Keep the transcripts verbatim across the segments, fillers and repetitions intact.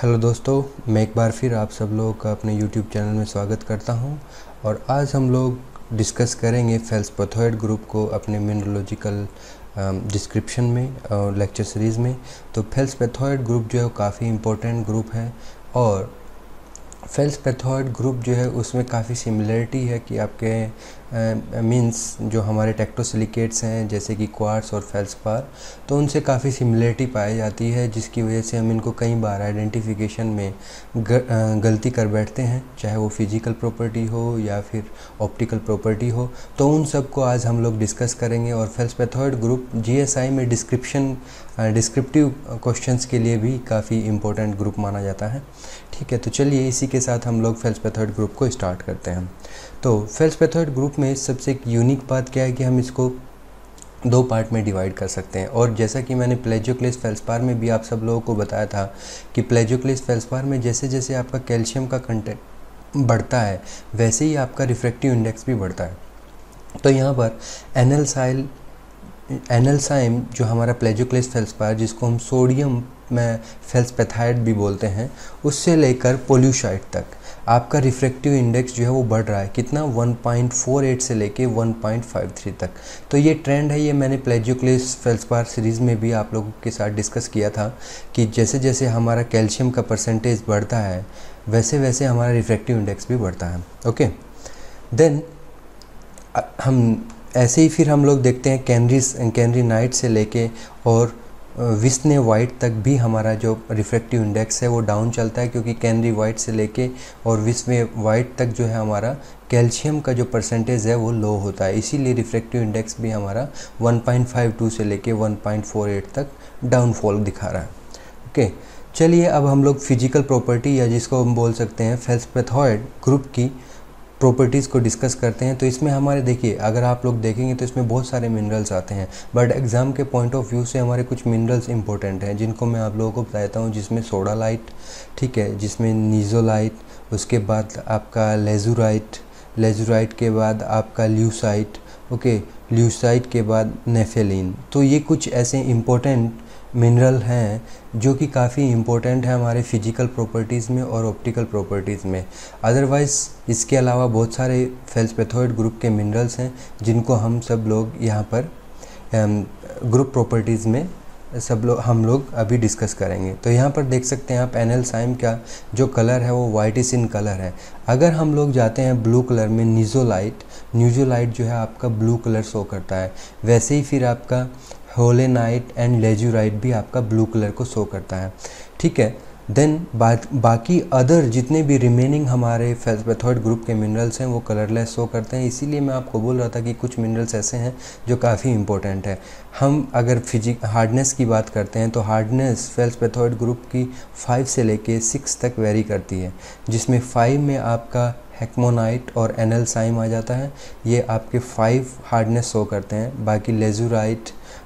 Hello दोस्तों, मैं एक बार फिर आप सब लोगों का अपने यूट्यूब चैनल में स्वागत करता हूं और आज हम लोग डिस्कस करेंगे फेल्सपैथोइड ग्रुप को अपने मिनरोलॉजिकल डिस्क्रिप्शन में और लेक्चर सीरीज़ में। तो फेल्सपैथोइड ग्रुप जो है वो काफ़ी इम्पोर्टेंट ग्रुप है और फेल्सपैथोइड ग्रुप जो है उसमें काफ़ी सिमिलरिटी है कि आपके मींस uh, जो हमारे टेक्टोसिलिकेट्स हैं जैसे कि क्वार्ट्स और फेल्सपार, तो उनसे काफ़ी सिमिलरिटी पाई जाती है, जिसकी वजह से हम इनको कई बार आइडेंटिफिकेशन में ग, गलती कर बैठते हैं, चाहे वो फिजिकल प्रॉपर्टी हो या फिर ऑप्टिकल प्रॉपर्टी हो। तो उन सब को आज हम लोग डिस्कस करेंगे और फेल्सपैथोइड ग्रुप जीएसआई में डिस्क्रिप्शन डिस्क्रिप्टिव क्वेश्चंस के लिए भी काफ़ी इम्पोर्टेंट ग्रुप माना जाता है। ठीक है, तो चलिए इसी के साथ हम लोग फेल्सपैथोइड ग्रुप को स्टार्ट करते हैं। तो फेल्सपैथोइड ग्रुप में सबसे एक यूनिक बात क्या है कि हम इसको दो पार्ट में डिवाइड कर सकते हैं। और जैसा कि मैंने प्लेजियोक्लेस फेल्सपार में भी आप सब लोगों को बताया था कि प्लेजियोक्लेस फेल्सपार में जैसे जैसे आपका कैल्शियम का कंटेंट बढ़ता है वैसे ही आपका रिफ्रैक्टिव इंडेक्स भी बढ़ता है। तो यहाँ पर एनालसाइल एनालसाइम जो हमारा प्लेजियोक्लेस फेल्सपार, जिसको हम सोडियम में फेल्सपैथाइड भी बोलते हैं, उससे लेकर पोल्यूसाइड तक आपका रिफ्रैक्टिव इंडेक्स जो है वो बढ़ रहा है। कितना? वन पॉइंट फोर एट से लेके वन पॉइंट फाइव थ्री तक। तो ये ट्रेंड है, ये मैंने प्लेजियोक्लेस फेल्सपार सीरीज़ में भी आप लोगों के साथ डिस्कस किया था कि जैसे जैसे हमारा कैल्शियम का परसेंटेज बढ़ता है वैसे वैसे हमारा रिफ्रैक्टिव इंडेक्स भी बढ़ता है। ओके, देन हम ऐसे ही फिर हम लोग देखते हैं कैनरी कैनरी नाइट से लेके और विस्ने वाइट तक भी हमारा जो रिफ्रैक्टिव इंडेक्स है वो डाउन चलता है, क्योंकि कैनरी वाइट से लेके और विस्ने वाइट तक जो है हमारा कैल्शियम का जो परसेंटेज है वो लो होता है, इसीलिए रिफ्रैक्टिव इंडेक्स भी हमारा वन पॉइंट फाइव टू से लेके वन पॉइंट फोर एट तक डाउनफॉल दिखा रहा है। ओके, चलिए अब हम लोग फिजिकल प्रॉपर्टी या जिसको हम बोल सकते हैं फेल्सपैथोइड ग्रुप की प्रॉपर्टीज़ को डिस्कस करते हैं। तो इसमें हमारे देखिए, अगर आप लोग देखेंगे तो इसमें बहुत सारे मिनरल्स आते हैं, बट एग्ज़ाम के पॉइंट ऑफ व्यू से हमारे कुछ मिनरल्स इंपॉर्टेंट हैं जिनको मैं आप लोगों को बताता हूँ, जिसमें सोडालाइट, ठीक है, जिसमें नीजोलाइट, उसके बाद आपका लेजुराइट, लेजुराइट के बाद आपका ल्यूसाइट, ओके, ल्यूसाइट के बाद नेफेलिन। तो ये कुछ ऐसे इम्पोर्टेंट मिनरल हैं जो कि काफ़ी इम्पोर्टेंट है हमारे फिजिकल प्रॉपर्टीज़ में और ऑप्टिकल प्रॉपर्टीज़ में। अदरवाइज़ इसके अलावा बहुत सारे फेल्सपैथोइड ग्रुप के मिनरल्स हैं जिनको हम सब लोग यहाँ पर ग्रुप प्रॉपर्टीज़ में सब लोग हम लोग अभी डिस्कस करेंगे। तो यहाँ पर देख सकते हैं आप एनालसाइम का जो कलर है वो वाइटिश इन कलर है। अगर हम लोग जाते हैं ब्लू कलर में, नीजोलाइट, न्यूजोलाइट जो है आपका ब्लू कलर शो करता है, वैसे ही फिर आपका होलेनाइट एंड लेजुराइट भी आपका ब्लू कलर को शो करता है। ठीक है, देन बा, बाकी अदर जितने भी रिमेनिंग हमारे फेल्सपैथोइड ग्रुप के मिनरल्स हैं वो कलरलेस शो करते हैं। इसीलिए मैं आपको बोल रहा था कि कुछ मिनरल्स ऐसे हैं जो काफ़ी इंपॉर्टेंट है। हम अगर फिजिक हार्डनेस की बात करते हैं तो हार्डनेस फेल्सपैथोइड ग्रुप की फाइव से लेके सिक्स तक वेरी करती है, जिसमें फाइव में आपका हेक्मोनाइट और एनालसाइम आ जाता है, ये आपके फाइव हार्डनेस शो करते हैं। बाकी लेजुराइट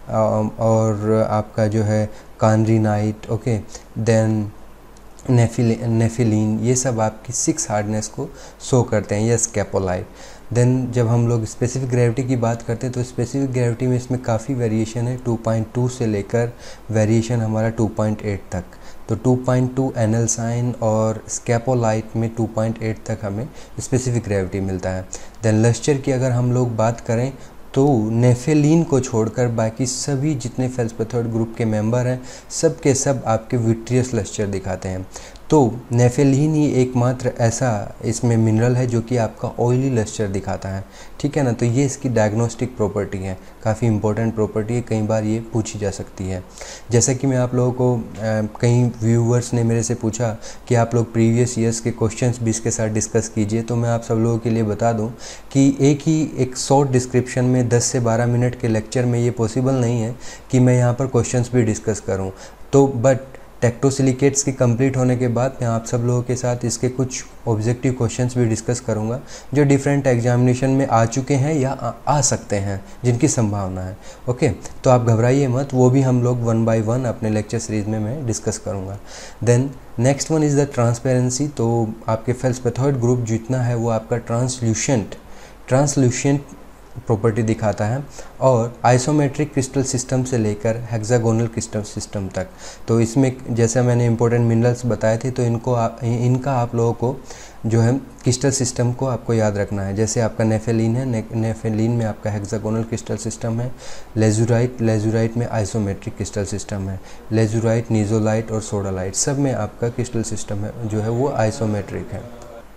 और आपका जो है कानरीनाइट, ओके, देन नेफिल नेफिलीन, ये सब आपकी सिक्स हार्डनेस को शो करते हैं, या स्कैपोलाइट। देन जब हम लोग स्पेसिफिक ग्रेविटी की बात करते हैं तो स्पेसिफिक ग्रेविटी में इसमें काफ़ी वेरिएशन है, टू पॉइंट टू से लेकर वेरिएशन हमारा टू पॉइंट एट तक। तो टू पॉइंट टू एनालसाइन और स्कैपोलाइट में टू पॉइंट एट तक हमें स्पेसिफिक ग्रेविटी मिलता है। देन लस्टर की अगर हम लोग बात करें तो नेफेलिन को छोड़कर बाकी सभी जितने फेल्सपैथोइड ग्रुप के मेंबर हैं सब के सब आपके विट्रियस लस्टर दिखाते हैं। तो नेफेलिन ही एकमात्र ऐसा इसमें मिनरल है जो कि आपका ऑयली लस्टर दिखाता है। ठीक है ना, तो ये इसकी डायग्नोस्टिक प्रॉपर्टी है, काफ़ी इंपॉर्टेंट प्रॉपर्टी है, कई बार ये पूछी जा सकती है। जैसा कि मैं आप लोगों को कई व्यूअर्स ने मेरे से पूछा कि आप लोग प्रीवियस ईयर्स के क्वेश्चंस भी इसके साथ डिस्कस कीजिए, तो मैं आप सब लोगों के लिए बता दूं कि एक ही एक शॉर्ट डिस्क्रिप्शन में दस से बारह मिनट के लेक्चर में ये पॉसिबल नहीं है कि मैं यहाँ पर क्वेश्चंस भी डिस्कस करूँ। तो बट टेक्टोसिलिकेट्स की कंप्लीट होने के बाद मैं आप सब लोगों के साथ इसके कुछ ऑब्जेक्टिव क्वेश्चंस भी डिस्कस करूंगा जो डिफरेंट एग्जामिनेशन में आ चुके हैं या आ, आ सकते हैं, जिनकी संभावना है। ओके, तो आप घबराइए मत, वो भी हम लोग वन बाय वन अपने लेक्चर सीरीज़ में मैं डिस्कस करूंगा। Then next one is the transparency. तो आपके फेल्सपैथोइड ग्रुप जितना है वो आपका ट्रांसल्यूशेंट ट्रांसल्यूशेंट प्रॉपर्टी दिखाता है, और आइसोमेट्रिक क्रिस्टल सिस्टम से लेकर हेक्सागोनल क्रिस्टल सिस्टम तक। तो इसमें जैसे मैंने इंपॉर्टेंट मिनरल्स बताए थे, तो इनको आप इनका आप लोगों को जो है क्रिस्टल सिस्टम को आपको याद रखना है। जैसे आपका नेफेलिन है, ने, नेफेलिन में आपका हेक्सागोनल क्रिस्टल सिस्टम है। लेजुराइट लेजुराइट में आइसोमेट्रिक क्रिस्टल सिस्टम है। लेजुराइट, नीजोलाइट और सोडालाइट सब में आपका क्रिस्टल सिस्टम है जो है वो आइसोमेट्रिक है।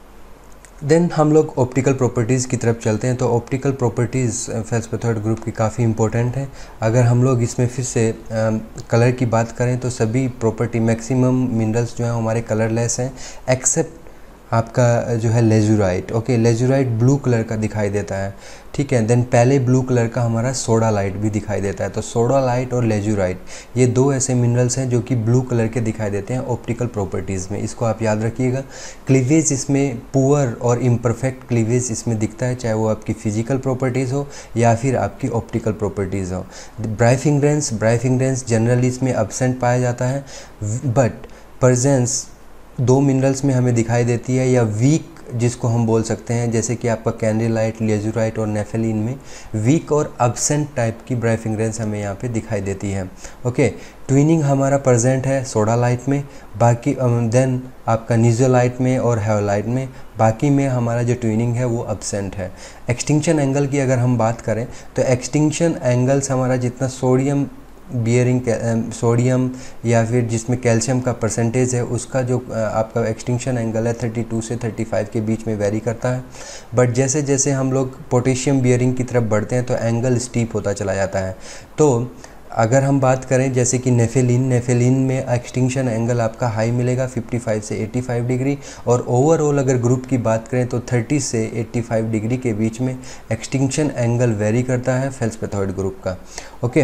देन हम लोग ऑप्टिकल प्रॉपर्टीज़ की तरफ चलते हैं। तो ऑप्टिकल प्रॉपर्टीज़ फेल्सपैथोइड ग्रुप की काफ़ी इंपॉर्टेंट है। अगर हम लोग इसमें फिर से कलर की बात करें तो सभी प्रॉपर्टी मैक्सिमम मिनरल्स जो हैं हमारे कलरलेस हैं, एक्सेप्ट आपका जो है lazurite. Okay, lazurite blue colour का दिखाई देता है, ठीक है। देन पहले ब्लू कलर का हमारा सोडा लाइट भी दिखाई देता है। तो सोडा लाइट और लेजुराइट ये दो ऐसे मिनरल्स हैं जो कि ब्लू कलर के दिखाई देते हैं ऑप्टिकल प्रॉपर्टीज़ में। इसको आप याद रखिएगा। क्लीवेज इसमें पुअर और इम्परफेक्ट क्लीवेज इसमें दिखता है, चाहे वो आपकी फिजिकल प्रॉपर्टीज़ हो या फिर आपकी ऑप्टिकल प्रॉपर्टीज़ हो। ब्राइफिंग्रेंस ब्राइफिंग्रेंस जनरली इसमें एब्सेंट पाया जाता है, बट प्रेजेंस दो मिनरल्स में हमें दिखाई देती है, या वीक जिसको हम बोल सकते हैं, जैसे कि आपका कैंडिलाइट, लेजुराइट और नेफेलिन में वीक और एब्सेंट टाइप की ब्राइफिंग्रेंस हमें यहाँ पे दिखाई देती है। ओके, ट्विनिंग हमारा प्रेजेंट है सोडा लाइट में, बाकी देन आपका नीजोलाइट में और हैलोलाइट में, बाकी में हमारा जो ट्विनिंग है वो एब्सेंट है। एक्सटिंक्शन एंगल की अगर हम बात करें तो एक्सटिंक्शन एंगल्स हमारा जितना सोडियम बियरिंग सोडियम या फिर जिसमें कैल्शियम का परसेंटेज है, उसका जो आपका एक्सटिंक्शन एंगल है बत्तीस से पैंतीस के बीच में वेरी करता है। बट जैसे जैसे हम लोग पोटेशियम बियरिंग की तरफ बढ़ते हैं तो एंगल स्टीप होता चला जाता है। तो अगर हम बात करें जैसे कि नेफेलिन नेफेलिन में एक्सटिंक्शन एंगल आपका हाई मिलेगा पचपन से पचासी डिग्री, और ओवरऑल अगर ग्रुप की बात करें तो तीस से पचासी डिग्री के बीच में एक्सटिंक्शन एंगल वेरी करता है फेल्सपैथोइड ग्रुप का। ओके,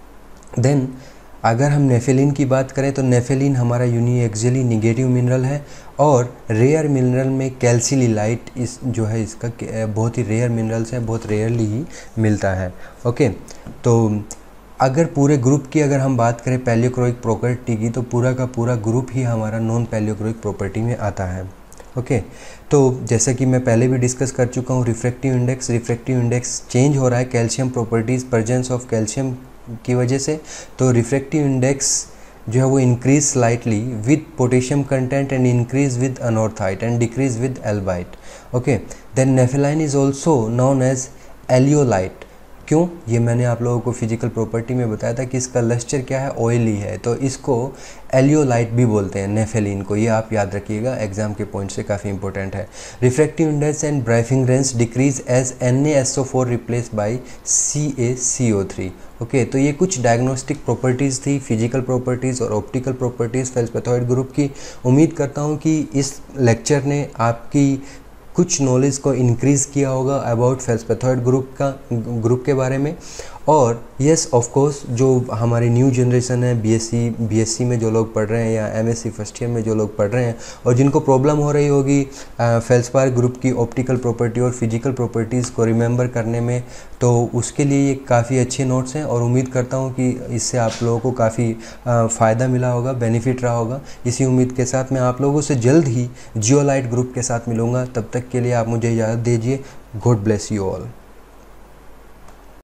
देन अगर हम नेफेलिन की बात करें तो नेफेलिन हमारा यूनिएक्सियली निगेटिव मिनरल है, और रेयर मिनरल में कैल्सिलिलाइट इस जो है इसका बहुत ही रेयर मिनरल्स है, बहुत रेयरली ही मिलता है। ओके, तो अगर पूरे ग्रुप की अगर हम बात करें पैलियोक्रोइक प्रॉपर्टी की, तो पूरा का पूरा ग्रुप ही हमारा नॉन पैलियोक्रोइक प्रॉपर्टी में आता है। ओके okay, तो जैसे कि मैं पहले भी डिस्कस कर चुका हूँ, refractive index refractive index change हो रहा है calcium properties, presence of calcium की वजह से। तो रिफ्रैक्टिव इंडेक्स जो है वो increase slightly with potassium content and increase with anorthite and decrease with albite. Okay, then nepheline is also known as eleolite. क्यों? ये मैंने आप लोगों को फिजिकल प्रॉपर्टी में बताया था कि इसका लस्टर क्या है, ऑयली है, तो इसको एलियोलाइट भी बोलते हैं नेफेलिन को। ये आप याद रखिएगा, एग्जाम के पॉइंट से काफ़ी इंपॉर्टेंट है। Refractive index and birefringence decrease as N A S O four replace by C A C O three. Okay, तो ये कुछ डायग्नोस्टिक प्रॉपर्टीज़ थी, फिजिकल प्रॉपर्टीज़ और ऑप्टिकल प्रॉपर्टीज़ फेल्सपैथोइड ग्रुप की। उम्मीद करता हूँ कि इस लेक्चर ने आपकी कुछ नॉलेज को इंक्रीज़ किया होगा अबाउट फेल्सपैथोइड ग्रुप का ग्रुप के बारे में। और येस ऑफ कोर्स जो हमारी न्यू जनरेशन है, बीएससी बीएससी में जो लोग पढ़ रहे हैं या एमएससी फर्स्ट ईयर में जो लोग पढ़ रहे हैं और जिनको प्रॉब्लम हो रही होगी फेल्सपार ग्रुप की ऑप्टिकल प्रॉपर्टी और फिजिकल प्रॉपर्टीज़ को रिमेंबर करने में, तो उसके लिए ये काफ़ी अच्छे नोट्स हैं, और उम्मीद करता हूँ कि इससे आप लोगों को काफ़ी फ़ायदा मिला होगा, बेनिफिट रहा होगा। इसी उम्मीद के साथ मैं आप लोगों से जल्द ही जियोलाइट ग्रुप के साथ मिलूँगा। तब तक के लिए आप मुझे इजाज़त दीजिए। God bless you all.